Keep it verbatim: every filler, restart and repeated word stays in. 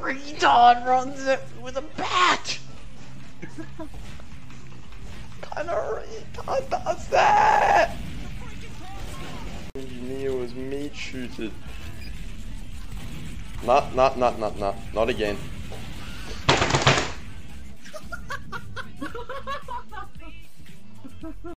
retard runs it with a bat? Kind of retard does that? Engineer was meat shooted. Nah, nah, nah, nah, nah, not again.